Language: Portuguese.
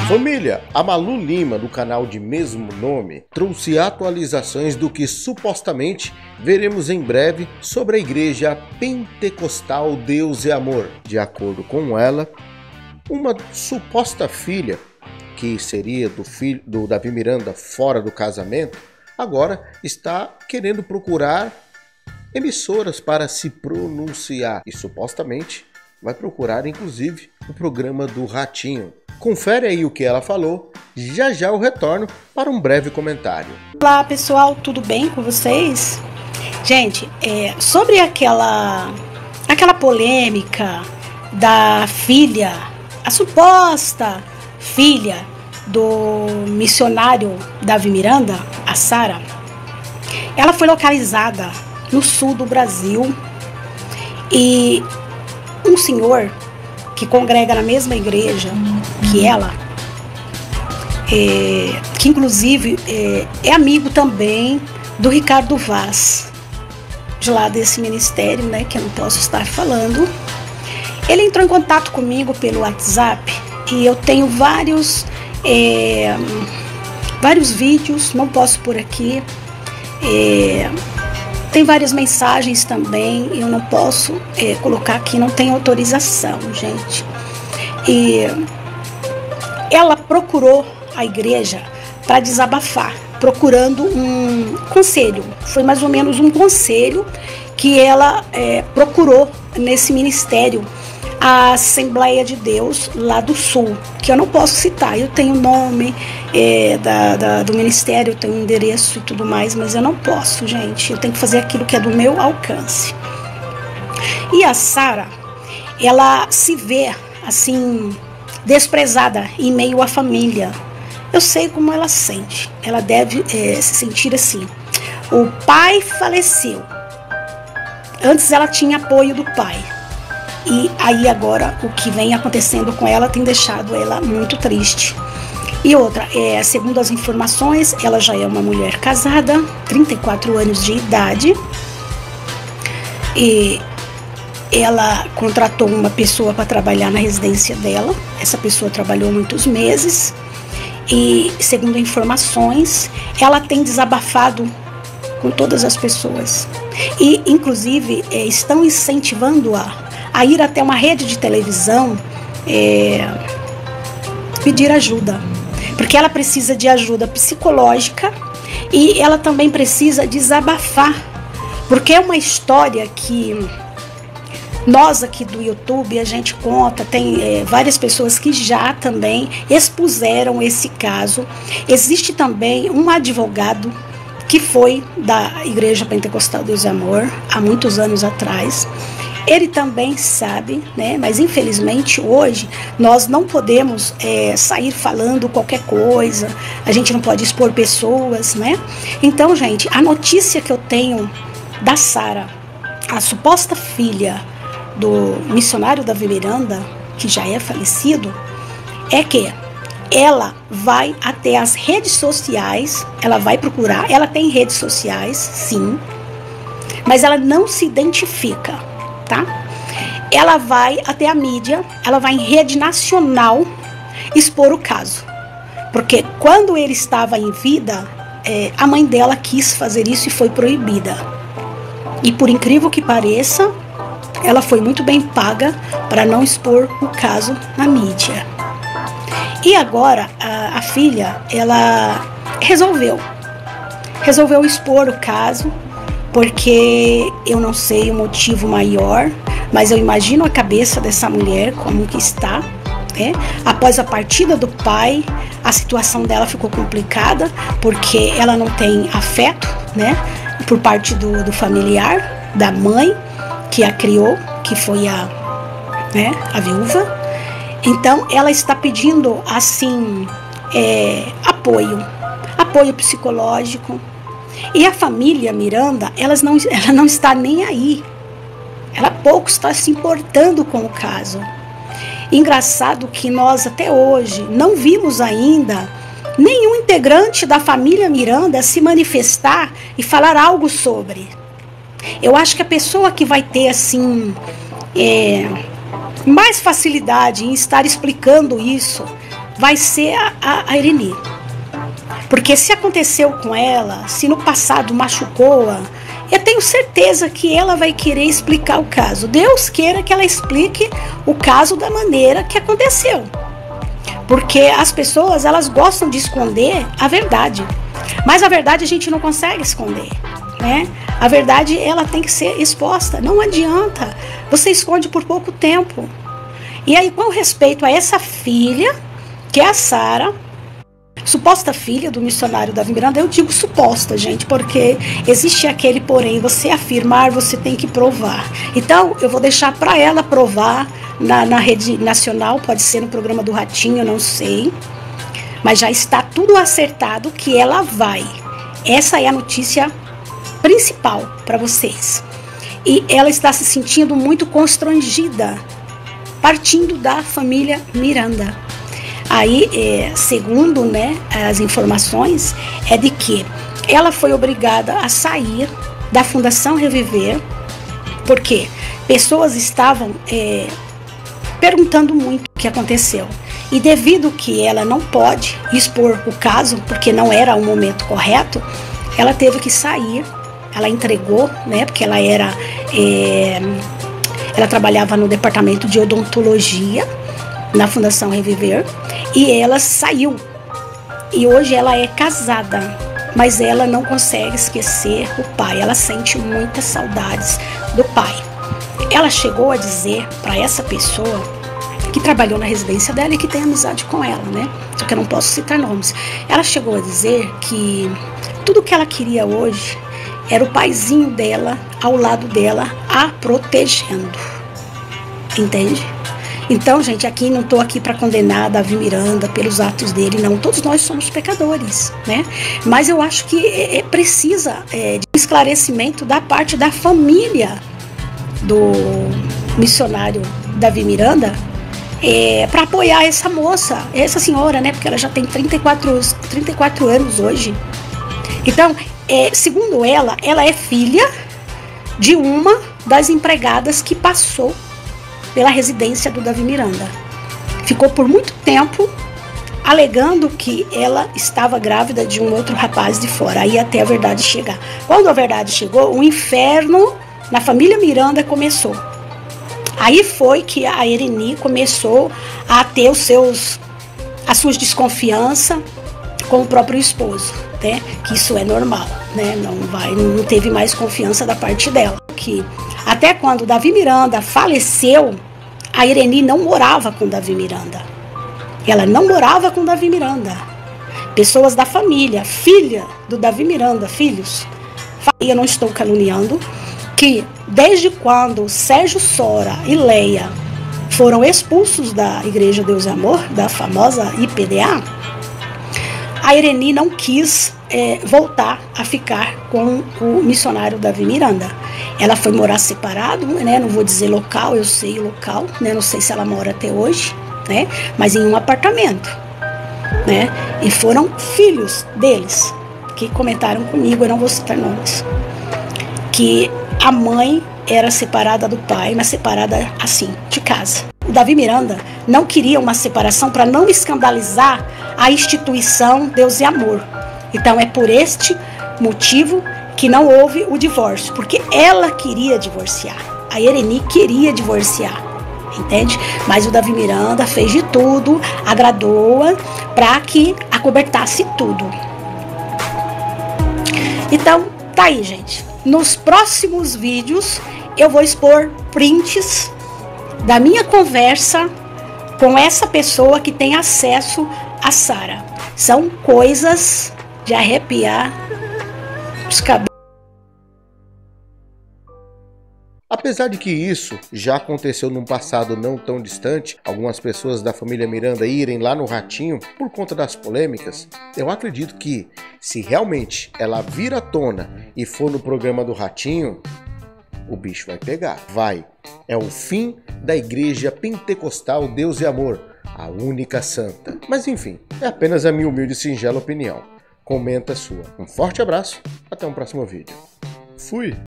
Família, a Malu Lima, do canal de mesmo nome, trouxe atualizações do que supostamente veremos em breve sobre a Igreja Pentecostal Deus e Amor. De acordo com ela, uma suposta filha, que seria do Davi Miranda fora do casamento, agora está querendo procurar emissoras para se pronunciar e supostamente vai procurar inclusive o programa do Ratinho. Confere aí o que ela falou, já já eu retorno para um breve comentário. Olá pessoal, tudo bem com vocês? Gente, sobre aquela polêmica da filha, a suposta filha do missionário Davi Miranda, a Sara, ela foi localizada no sul do Brasil e um senhor que congrega na mesma igreja que ela, que inclusive é amigo também do Ricardo Vaz, de lá desse ministério, né, que eu não posso estar falando. Ele entrou em contato comigo pelo WhatsApp e eu tenho vários vídeos, não posso por aqui. Tem várias mensagens também, eu não posso colocar aqui, não tem autorização, gente. E ela procurou a igreja para desabafar, procurando um conselho. Foi mais ou menos um conselho que ela procurou nesse ministério, a Assembleia de Deus lá do Sul, que eu não posso citar. Eu tenho o nome do ministério, eu tenho o endereço e tudo mais, mas eu não posso, gente. Eu tenho que fazer aquilo que é do meu alcance. E a Sara, ela se vê assim desprezada em meio à família. Eu sei como ela sente. Ela deve se sentir assim. O pai faleceu. Antes ela tinha apoio do pai. E aí agora o que vem acontecendo com ela tem deixado ela muito triste. E outra, segundo as informações, ela já é uma mulher casada, 34 anos de idade. E ela contratou uma pessoa para trabalhar na residência dela. Essa pessoa trabalhou muitos meses. E segundo informações, ela tem desabafado com todas as pessoas. E inclusive estão incentivando-a a ir até uma rede de televisão pedir ajuda, porque ela precisa de ajuda psicológica e ela também precisa desabafar, porque é uma história que nós aqui do YouTube a gente conta, tem várias pessoas que já também expuseram esse caso. Existe também um advogado que foi da Igreja Pentecostal Deus e Amor há muitos anos atrás. Ele também sabe, né? Mas infelizmente hoje nós não podemos sair falando qualquer coisa, a gente não pode expor pessoas, né? Então, gente, a notícia que eu tenho da Sara, a suposta filha do missionário Davi Miranda, que já é falecido, é que ela vai até as redes sociais, ela vai procurar, ela tem redes sociais, sim, mas ela não se identifica. Tá? Ela vai até a mídia, ela vai em rede nacional expor o caso. Porque quando ele estava em vida, a mãe dela quis fazer isso e foi proibida. E por incrível que pareça, ela foi muito bem paga para não expor o caso na mídia. E agora a filha, ela resolveu expor o caso, porque eu não sei o motivo maior, mas eu imagino a cabeça dessa mulher como que está, né? Após a partida do pai, a situação dela ficou complicada, porque ela não tem afeto, né, por parte do familiar, da mãe que a criou, que foi a viúva. Então ela está pedindo assim apoio psicológico. E a família Miranda, ela não está nem aí. Ela pouco está se importando com o caso. Engraçado que nós até hoje não vimos ainda nenhum integrante da família Miranda se manifestar e falar algo sobre. Eu acho que a pessoa que vai ter assim mais facilidade em estar explicando isso vai ser a Ireni. Porque se aconteceu com ela, se no passado machucou-a, eu tenho certeza que ela vai querer explicar o caso. Deus queira que ela explique o caso da maneira que aconteceu. Porque as pessoas, elas gostam de esconder a verdade. Mas a verdade a gente não consegue esconder, né? A verdade, ela tem que ser exposta. Não adianta. Você esconde por pouco tempo. E aí, com respeito a essa filha, que é a Sara, suposta filha do missionário Davi Miranda, eu digo suposta, gente, porque existe aquele porém, você afirmar, você tem que provar. Então, eu vou deixar para ela provar na rede nacional, pode ser no programa do Ratinho, eu não sei. Mas já está tudo acertado que ela vai. Essa é a notícia principal para vocês. E ela está se sentindo muito constrangida, partindo da família Miranda. Aí, segundo, né, as informações, é de que ela foi obrigada a sair da Fundação Reviver, porque pessoas estavam perguntando muito o que aconteceu. E devido que ela não pode expor o caso, porque não era o momento correto, ela teve que sair. Ela entregou, né, porque ela trabalhava no departamento de odontologia na Fundação Reviver, e ela saiu. E hoje ela é casada, mas ela não consegue esquecer o pai. Ela sente muitas saudades do pai. Ela chegou a dizer para essa pessoa que trabalhou na residência dela e que tem amizade com ela, né? Só que eu não posso citar nomes. Ela chegou a dizer que tudo que ela queria hoje era o paizinho dela ao lado dela, a protegendo. Entende? Então, gente, aqui não estou aqui para condenar Davi Miranda pelos atos dele, não. Todos nós somos pecadores, né? Mas eu acho que precisa de um esclarecimento da parte da família do missionário Davi Miranda, para apoiar essa moça, essa senhora, né? Porque ela já tem 34 anos hoje. Então, segundo ela é filha de uma das empregadas que passou pela residência do Davi Miranda. Ficou por muito tempo alegando que ela estava grávida de um outro rapaz de fora, aí até a verdade chegar. Quando a verdade chegou, o inferno na família Miranda começou. Aí foi que a Ireni começou a ter as suas desconfianças com o próprio esposo, né? Que isso é normal, né? Não teve mais confiança da parte dela. Que até quando Davi Miranda faleceu, a Ireni não morava com Davi Miranda. Ela não morava com Davi Miranda. Pessoas da família, filha do Davi Miranda, filhos, eu não estou caluniando, que desde quando Sérgio Sora e Leia foram expulsos da Igreja Deus e Amor, da famosa IPDA, a Ireni não quis voltar a ficar com o missionário Davi Miranda. Ela foi morar separado, né? Não vou dizer local, eu sei o local, né? Não sei se ela mora até hoje, né? Mas em um apartamento, né? E foram filhos deles que comentaram comigo, eu não vou citar nomes, que a mãe era separada do pai, mas separada assim, de casa. O Davi Miranda não queria uma separação para não escandalizar a instituição Deus e Amor. Então é por este motivo que não houve o divórcio, porque ela queria divorciar. A Ireni queria divorciar, entende? Mas o Davi Miranda fez de tudo, agradou-a para que acobertasse tudo. Então, tá aí, gente. Nos próximos vídeos eu vou expor prints da minha conversa com essa pessoa que tem acesso a Sara. São coisas de arrepiar os cabelos. Apesar de que isso já aconteceu num passado não tão distante, algumas pessoas da família Miranda irem lá no Ratinho por conta das polêmicas, eu acredito que se realmente ela vir à tona e for no programa do Ratinho, o bicho vai pegar. Vai. É o fim da Igreja Pentecostal Deus e Amor, a única santa. Mas enfim, é apenas a minha humilde e singela opinião. Comenta a sua. Um forte abraço, até um próximo vídeo. Fui!